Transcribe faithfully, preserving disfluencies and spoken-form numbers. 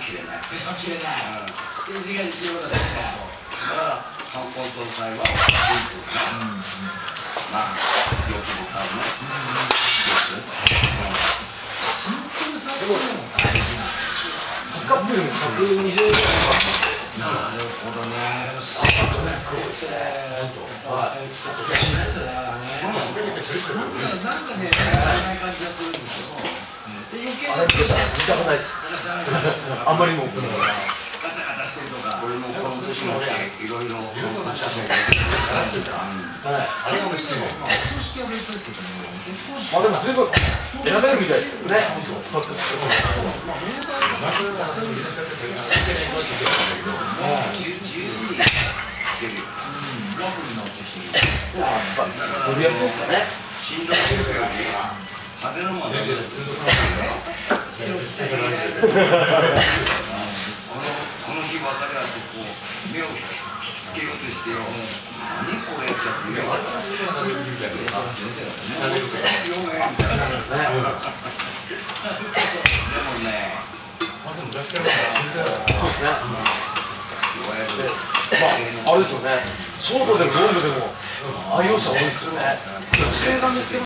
切れない。切れない。ステージができることだね。だから観光搭載はシンプルな。まあよくも買うね。シンプルさっていうのも大事な。 スカップルもひゃくにじゅうえん。 なるほどね。 黒いですね。 はい。なんかね、ない感じがするんですけど。余計な。 あれ見たことないです。あんまりもう。 ガチャガチャしてるとか。これもこの年のいろいろ。はい。あれが別に。お葬式は別ですけども。 あ、でも随分選べるみたいですよね。 ラフになってきてる。 伸びやすいですかね。 振動してるより派手なものだけどこのこの日ばかりはこう目をつけようとしてよ。何これって目を先生だね。でもね。 そうですね。まああれですよね。ショートでもロングでも愛用者多いですよね。女性が塗ってる